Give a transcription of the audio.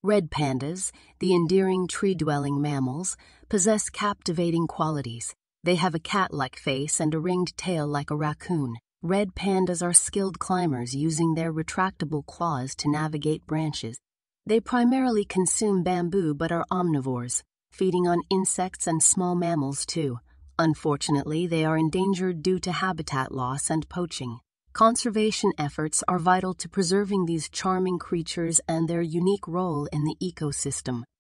Red pandas, the endearing tree-dwelling mammals, possess captivating qualities. They have a cat-like face and a ringed tail like a raccoon. Red pandas are skilled climbers using their retractable claws to navigate branches. They primarily consume bamboo but are omnivores, feeding on insects and small mammals too. Unfortunately, they are endangered due to habitat loss and poaching. Conservation efforts are vital to preserving these charming creatures and their unique role in the ecosystem.